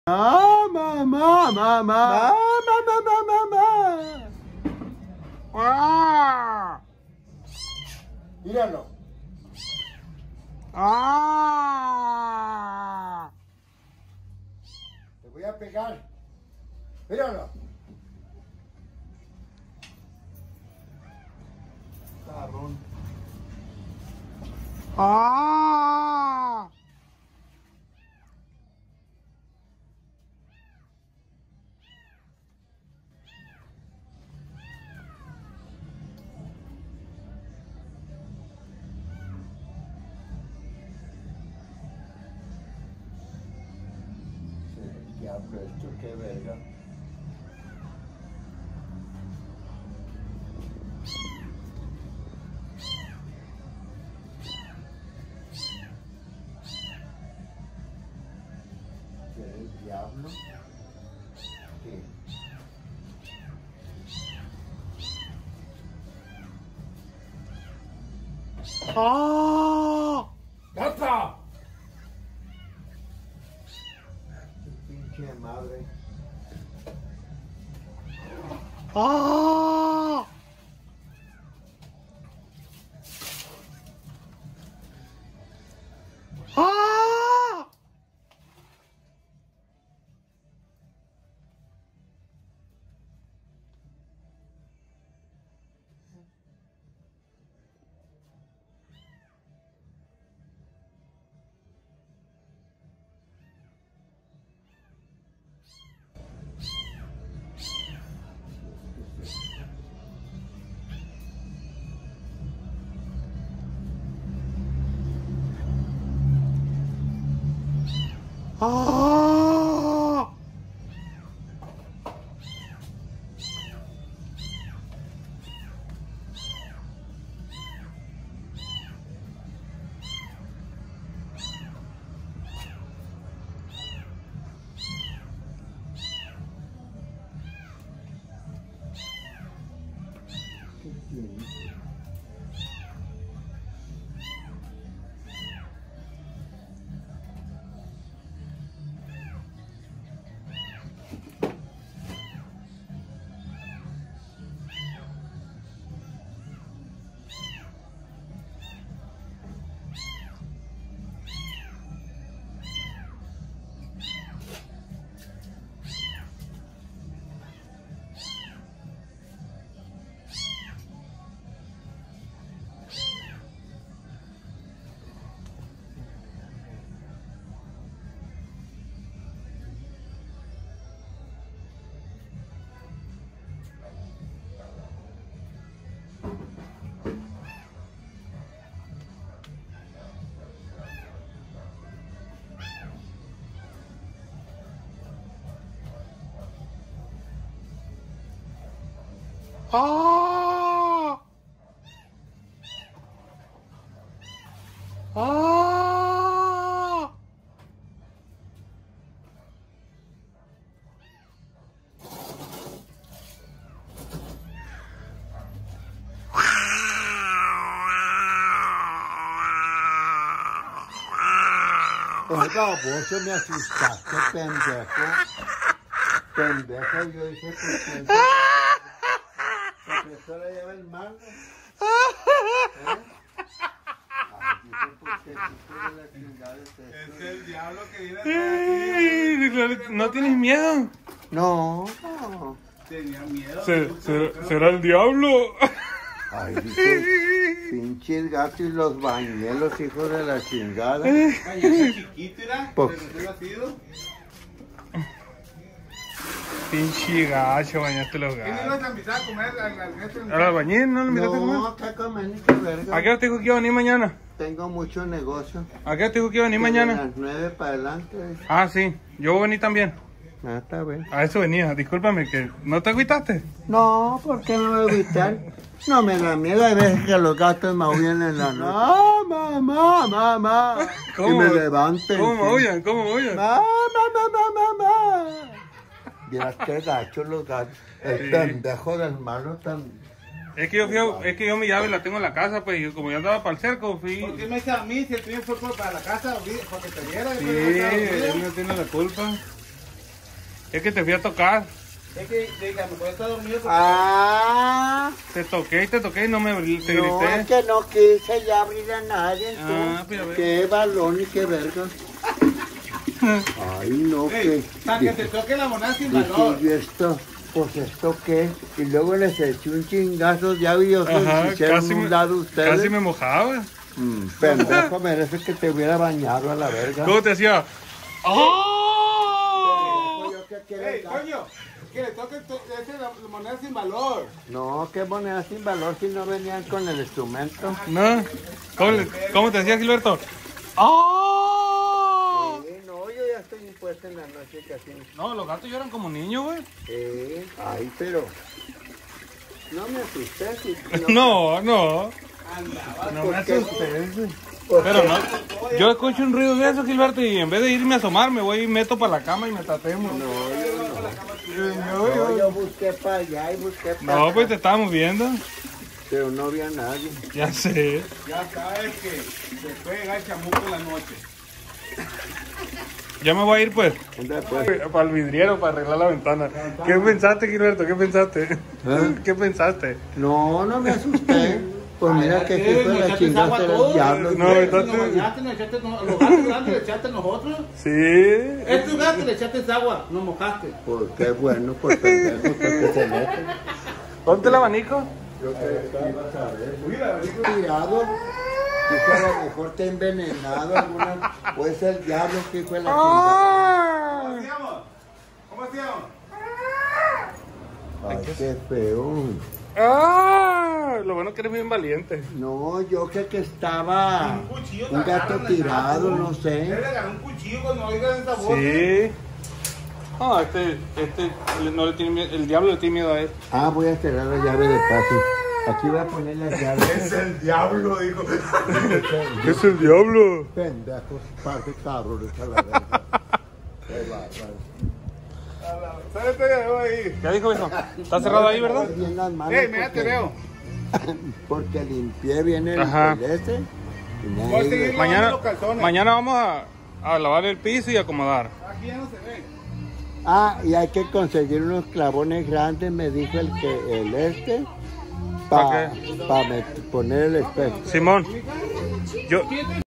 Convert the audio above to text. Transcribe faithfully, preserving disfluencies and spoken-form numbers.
Mamá, mamá, mamá, mamá, mamá, mamá. ¡Ah! Míralo. ¡Ah! Te voy a pegar. Míralo. Cabrón. ¡Ah! Diablo, esto qué verga. ¿Qué es el diablo? ¿Qué? ¡Ah! ¡Gata! Pinche madre. ¡Ah! ¡Ah! ¡Ah! ¿Qué tiene? ¡Ah! ¡Ah! Oiga, vos se me asustaste, pendejo. Pendejo, yo dije, ¿por qué? Porque eso le lleva el mal. ¿Eh? Ay, dije, ¿por qué? ¿Qué de la chingada es esto? Es el diablo que viene Ey, atrás. ¿No, no tienes miedo? No, no. Tenía miedo. Se- se- ¿Será el diablo? Ay, dije, pinches gatos y los bañé, los hijos de la chingada. Ay, ese chiquito era. Pues- De recién nacido. Pinche gacho, bañaste los ¿Quién ibas gatos. a empezar a comer al al resto? ¿Al albañil no lo miraste a No, comer? acá comen, qué verga. ¿A qué hora te dijo que iba a venir mañana? Tengo mucho negocio. ¿A qué hora te dijo que iba a venir De mañana? las nueve para adelante. Ah, sí, yo voy a venir también. Ah, está bien. A eso venía, discúlpame, que ¿no te agüitaste? No, ¿por qué no me voy a evitar? No me da miedo, hay veces que los gatos maullan en la noche. No, mamá, mamá. ¿Cómo? Y me levanten. ¿Cómo sí. maullan? ¿Cómo maullan? Mamá, mamá, mamá. Vieras qué gachos los gatos. El Sí. pendejo del malo tan... Es que yo fui a- es que yo mi llave la tengo en la casa, pues, y como yo andaba para el cerco, fui... ¿Por qué me dice a mí si el tuyo fue por- para la casa? Porque te viera. Sí, él no tiene la culpa. Es que te fui a tocar. Es que, de que a lo mejor está dormido. Ah, Te toqué y te toqué y no me te no, grité. es que no quise ya abrir a nadie. Ah, pues ya ves. Qué balón y qué verga. Ay, no, Ey, que... para que te toque la moneda sin Dije, valor. ¿y esto? Pues esto qué, y luego les eché un chingazo ya vi Ajá, hicieron casi un me, lado ustedes. casi me mojaba. Mm, pendejo, merece que te hubiera bañado a la verga. ¿Cómo te decía? ¡Oh! Pendejo, ¿yo qué quieres Ey, dar? coño, que le toque to- ese la la moneda sin valor. No, qué moneda sin valor si no venían con el instrumento. ¿No? ¿Cómo, le- cómo te decía Gilberto? ¡Oh! Sí, no, yo ya estoy impuesto en la noche casi. No, los gatos lloran como niños, güey. Sí, ay, pero... No me asusté, sí. No, no. No me ¿Por qué? asusté. ¿Por Pero qué? no. Yo escucho un ruido de eso, Gilberto, y en vez de irme a asomar, me voy y meto para la cama y me tatemos. No, yo no. No, No, yo busqué para allá y busqué para no, acá, pues te estábamos viendo. pero no había nadie. Ya sé. Ya sabes que se puede llegar el chamuco en la noche. Ya me voy a ir, pues. Anda, pues. Para el vidriero, para arreglar la ventana. ¿Qué pensaste, Gilberto? ¿Qué pensaste? ¿Eh? ¿Qué pensaste? No, no me asusté. Pues mira que si fue la chingada del diablo. No, entonces- Nos bañaste, nos echaste, no- los gatos grandes le echaste a nosotros. Sí. Estos gatos le echaste agua, nos mojaste. Pues qué bueno, por pendejo, porque se meten. Ponte el abanico. Yo creo que ibas a ver. Tirado. Dice, a lo mejor te ha envenenado alguna. Puede ser el diablo que fue la chingada. ¿Cómo ¡Ah! hacíamos? ¿Cómo hacíamos? Ay, qué feo. ¡Ah! Lo bueno que eres bien valiente. No, yo creo que estaba Un cuchillo te un gato agarran, tirado, el gato. no Él sé. le agarró un cuchillo cuando oigas esa voz. Sí. No, este, este, no le tiene miedo, el diablo le tiene miedo a él. Ah, voy a cerrar la llave de paso. Aquí voy a poner la llave. el diablo, dijo. ¿Qué es el diablo? Pendejos, parte cabrones a la verga. Qué bárbaro. Sállate de ahí. Ya dijo, hijo. Está cerrado ahí, ¿verdad? Bien las manos Ey, mira, te porque- veo. Porque limpié bien el, Ajá. el este. y Voy a nadie- seguir Mañana, lavando los calzones. mañana vamos a, a lavar el piso y acomodar. Aquí ya no se ve. Ah, y hay que conseguir unos clavones grandes, me dijo el que el este, ¿Pa para qué? poner el espejo. Simón, yo,